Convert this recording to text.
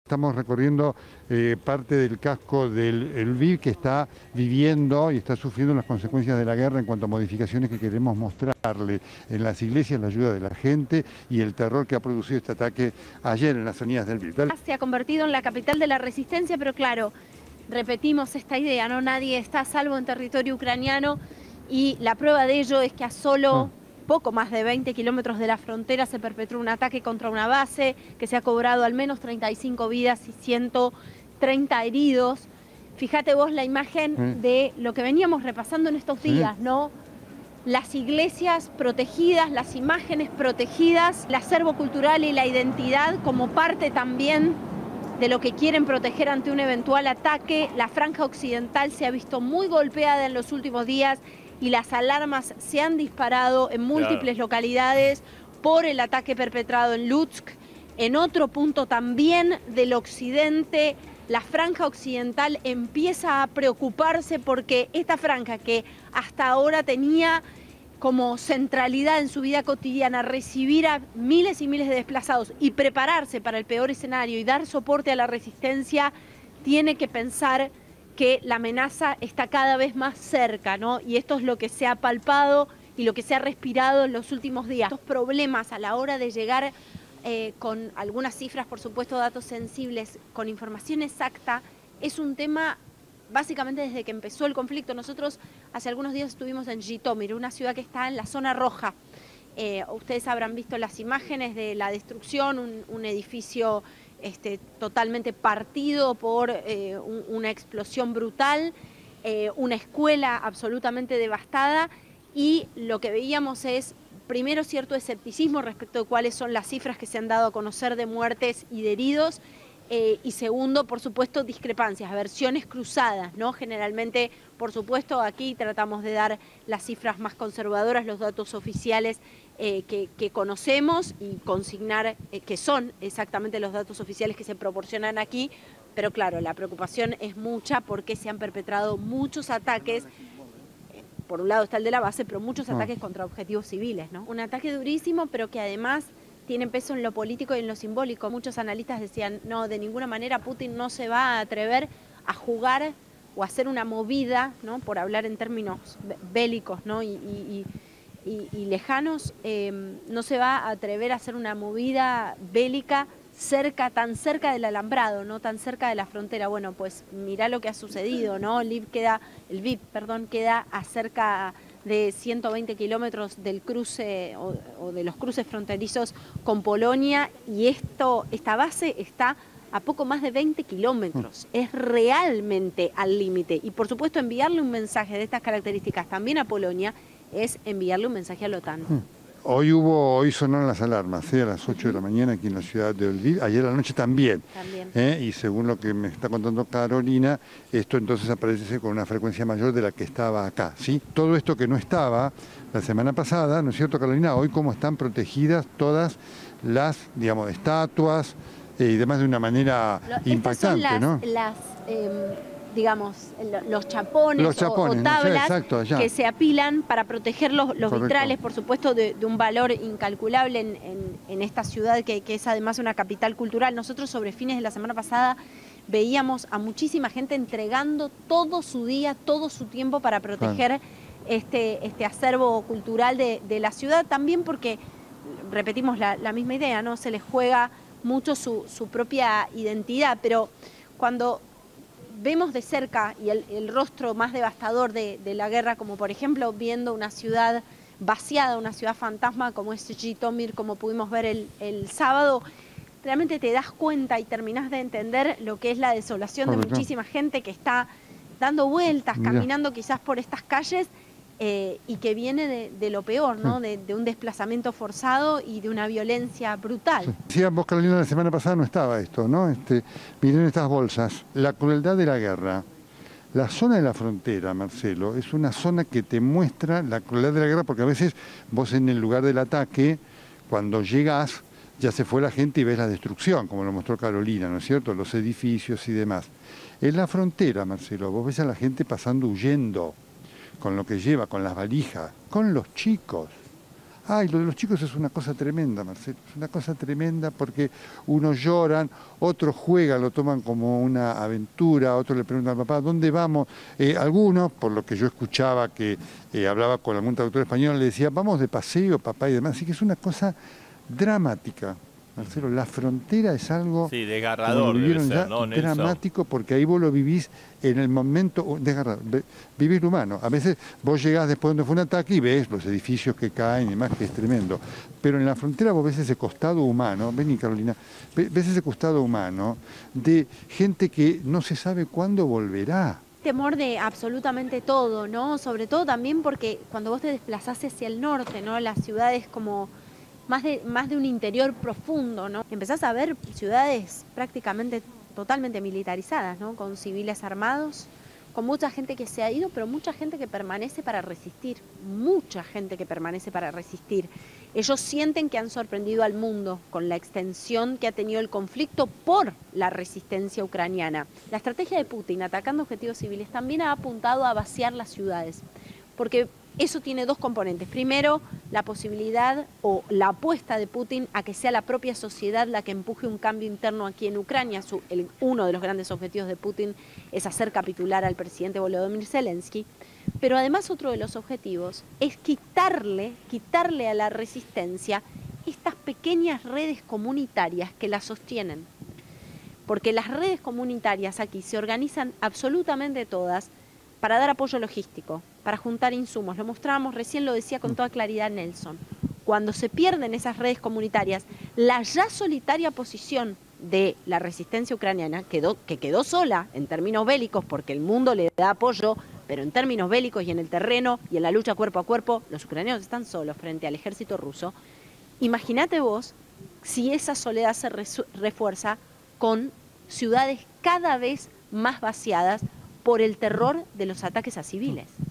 Estamos recorriendo parte del casco del Lviv, que está viviendo y está sufriendo las consecuencias de la guerra en cuanto a modificaciones que queremos mostrarle en las iglesias, la ayuda de la gente y el terror que ha producido este ataque ayer en las avenidas del Lviv. Dale. Se ha convertido en la capital de la resistencia, pero claro, repetimos esta idea, ¿no? Nadie está a salvo en territorio ucraniano y la prueba de ello es que a solo poco más de 20 kilómetros de la frontera se perpetró un ataque contra una base que se ha cobrado al menos 35 vidas y 130 heridos. Fíjate vos la imagen de lo que veníamos repasando en estos días, ¿no? Las iglesias protegidas, las imágenes protegidas, el acervo cultural y la identidad como parte también de lo que quieren proteger ante un eventual ataque. La franja occidental se ha visto muy golpeada en los últimos días y las alarmas se han disparado en múltiples localidades por el ataque perpetrado en Lutsk. En otro punto también del occidente, la franja occidental empieza a preocuparse porque esta franja que hasta ahora tenía como centralidad en su vida cotidiana recibir a miles y miles de desplazados y prepararse para el peor escenario y dar soporte a la resistencia, tiene que pensar que la amenaza está cada vez más cerca, ¿no? Y esto es lo que se ha palpado y lo que se ha respirado en los últimos días. Estos problemas a la hora de llegar con algunas cifras, por supuesto, datos sensibles, con información exacta, es un tema básicamente desde que empezó el conflicto. Nosotros hace algunos días estuvimos en Jitomir, una ciudad que está en la zona roja. Ustedes habrán visto las imágenes de la destrucción, un edificio totalmente partido por una explosión brutal, una escuela absolutamente devastada, y lo que veíamos es, primero, cierto escepticismo respecto de cuáles son las cifras que se han dado a conocer de muertes y de heridos, y segundo, por supuesto, discrepancias, versiones cruzadas, ¿no? Generalmente, por supuesto, aquí tratamos de dar las cifras más conservadoras, los datos oficiales que conocemos y consignar que son exactamente los datos oficiales que se proporcionan aquí, pero claro, la preocupación es mucha porque se han perpetrado muchos ataques. Por un lado está el de la base, pero muchos ataques contra objetivos civiles, ¿no? Un ataque durísimo, pero que además tiene peso en lo político y en lo simbólico. Muchos analistas decían, no, de ninguna manera Putin no se va a atrever a jugar o a hacer una movida, ¿no? Por hablar en términos bélicos, ¿no? y lejanos, no se va a atrever a hacer una movida bélica tan cerca del alambrado, no tan cerca de la frontera. Bueno, pues mirá lo que ha sucedido, ¿no? El Lviv queda a cerca de 120 kilómetros del cruce o de los cruces fronterizos con Polonia, y esta base está a poco más de 20 kilómetros. Es realmente al límite. Y por supuesto, enviarle un mensaje de estas características también a Polonia es enviarle un mensaje a la OTAN. Hoy sonaron las alarmas, a las 8 de la mañana aquí en la ciudad de Lviv, ayer a la noche también. Y según lo que me está contando Carolina, esto entonces aparece con una frecuencia mayor de la que estaba acá, ¿sí? Todo esto que no estaba la semana pasada, ¿no es cierto, Carolina? Hoy cómo están protegidas todas las, digamos, estatuas y demás de una manera impactante, digamos, los chapones o tablas, no sé, que se apilan para proteger los vitrales, por supuesto, de un valor incalculable en esta ciudad que es además una capital cultural. Nosotros sobre fines de la semana pasada veíamos a muchísima gente entregando todo su día, todo su tiempo para proteger este acervo cultural de la ciudad, también porque, repetimos la misma idea, ¿no? Se les juega mucho su propia identidad, pero cuando vemos de cerca y el rostro más devastador de la guerra, como por ejemplo viendo una ciudad vaciada, una ciudad fantasma como es Jitomir, como pudimos ver el sábado, realmente te das cuenta y terminás de entender lo que es la desolación de muchísima gente que está dando vueltas, caminando quizás por estas calles, y que viene de lo peor, ¿no? De un desplazamiento forzado y de una violencia brutal. Decías vos, Carolina, la semana pasada no estaba esto, ¿no? Miren estas bolsas, la crueldad de la guerra. La zona de la frontera, Marcelo, es una zona que te muestra la crueldad de la guerra, porque a veces vos en el lugar del ataque, cuando llegás, ya se fue la gente y ves la destrucción, como lo mostró Carolina, ¿no es cierto? Los edificios y demás. En la frontera, Marcelo, vos ves a la gente pasando huyendo, con lo que lleva, con las valijas, con los chicos. Ay, lo de los chicos es una cosa tremenda, Marcelo, es una cosa tremenda porque unos lloran, otros juegan, lo toman como una aventura, otros le preguntan al papá, ¿dónde vamos? Algunos, por lo que yo escuchaba que hablaba con algún traductor español, le decía, vamos de paseo, papá y demás, así que es una cosa dramática. Marcelo, la frontera es algo desgarrador debe ser, ¿no, Nelson? dramático, porque ahí vos lo vivís en el momento, desgarrador, vivís lo humano. A veces vos llegás después donde fue un ataque y ves los edificios que caen y demás, que es tremendo. Pero en la frontera vos ves ese costado humano, vení Carolina, ves ese costado humano de gente que no se sabe cuándo volverá. Temor de absolutamente todo, ¿no? Sobre todo también porque cuando vos te desplazás hacia el norte, ¿no? Las ciudades como más de un interior profundo, ¿no? Empezás a ver ciudades prácticamente totalmente militarizadas, ¿no? Con civiles armados, con mucha gente que se ha ido, pero mucha gente que permanece para resistir, mucha gente que permanece para resistir. Ellos sienten que han sorprendido al mundo con la extensión que ha tenido el conflicto por la resistencia ucraniana. La estrategia de Putin atacando objetivos civiles también ha apuntado a vaciar las ciudades, porque eso tiene dos componentes. Primero, la posibilidad o la apuesta de Putin a que sea la propia sociedad la que empuje un cambio interno aquí en Ucrania. Uno de los grandes objetivos de Putin es hacer capitular al presidente Volodymyr Zelensky. Pero además otro de los objetivos es quitarle a la resistencia estas pequeñas redes comunitarias que la sostienen. Porque las redes comunitarias aquí se organizan absolutamente todas para dar apoyo logístico, para juntar insumos. Lo mostrábamos recién, lo decía con toda claridad Nelson. Cuando se pierden esas redes comunitarias, la ya solitaria posición de la resistencia ucraniana, que quedó sola en términos bélicos, porque el mundo le da apoyo, pero en términos bélicos y en el terreno y en la lucha cuerpo a cuerpo, los ucranianos están solos frente al ejército ruso. Imagínate vos si esa soledad se refuerza con ciudades cada vez más vaciadas por el terror de los ataques a civiles.